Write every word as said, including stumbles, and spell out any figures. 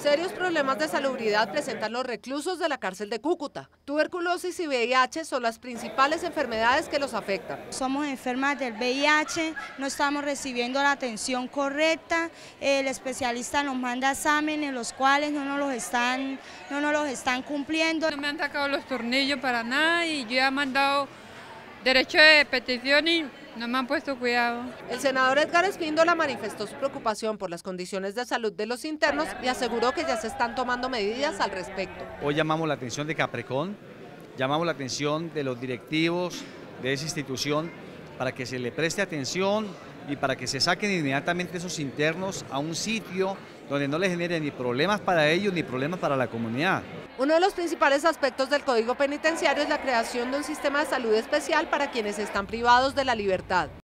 Serios problemas de salubridad presentan los reclusos de la cárcel de Cúcuta. Tuberculosis y V I H son las principales enfermedades que los afectan. Somos enfermas del V I H, no estamos recibiendo la atención correcta, el especialista nos manda exámenes, los cuales no nos los están, no nos los están cumpliendo. No me han sacado los tornillos para nada y yo ya he mandado derecho de petición y no me han puesto cuidado. El senador Edgar Espíndola manifestó su preocupación por las condiciones de salud de los internos y aseguró que ya se están tomando medidas al respecto. Hoy llamamos la atención de Caprecon, llamamos la atención de los directivos de esa institución para que se le preste atención y para que se saquen inmediatamente esos internos a un sitio donde no les genere ni problemas para ellos ni problemas para la comunidad. Uno de los principales aspectos del Código Penitenciario es la creación de un sistema de salud especial para quienes están privados de la libertad.